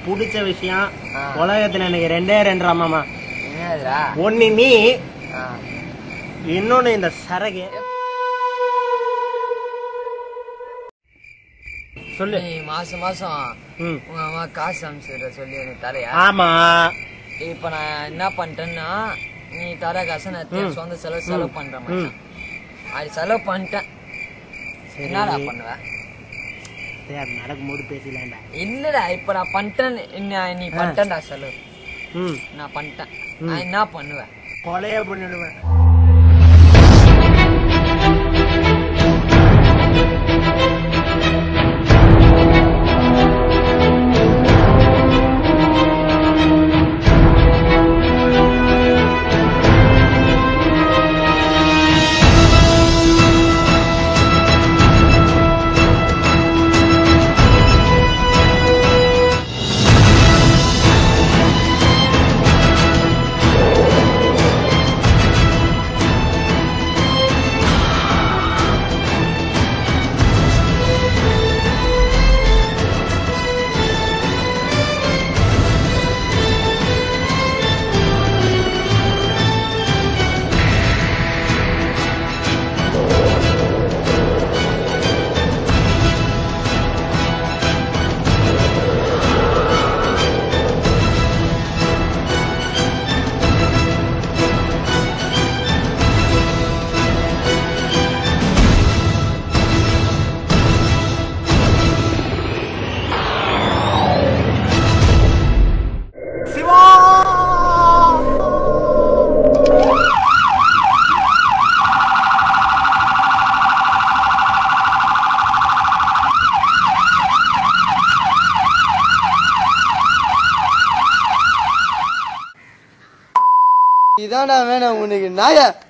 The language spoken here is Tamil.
பிடிச்ச விஷயம் உலகத்துல எனக்கு ரெண்டே ரெண்டு மாமா. ஒன்னு நீ, இன்னொன்னு இந்த சரகு. சொல்லு. மாசம் மாசம் உங்க அம்மா காசு அனுப்பிச்சுடுற சொல்லி எனக்கு தரையா? ஆமா. இப்ப நான் என்ன பண்ணிட்டேன்னா, நீ தர காசை நான் சொந்த செலவு பண்றேன் மச்சான். அது செலவு பண்ணிட்டேன். என்னடா பண்ணுவேன்? நடக்கும்போது பேசலாம்டா. இல்லடா, இப்ப நான் பண்ணிட்டேன். நீ பண்ணிட்டேன்டா செலவு. நான் பண்ணிட்டேன். நான் என்ன பண்ணுவேன்? கொலையே பண்ணிடுவேன். இதான்டா வேணும் உனக்கு நாய.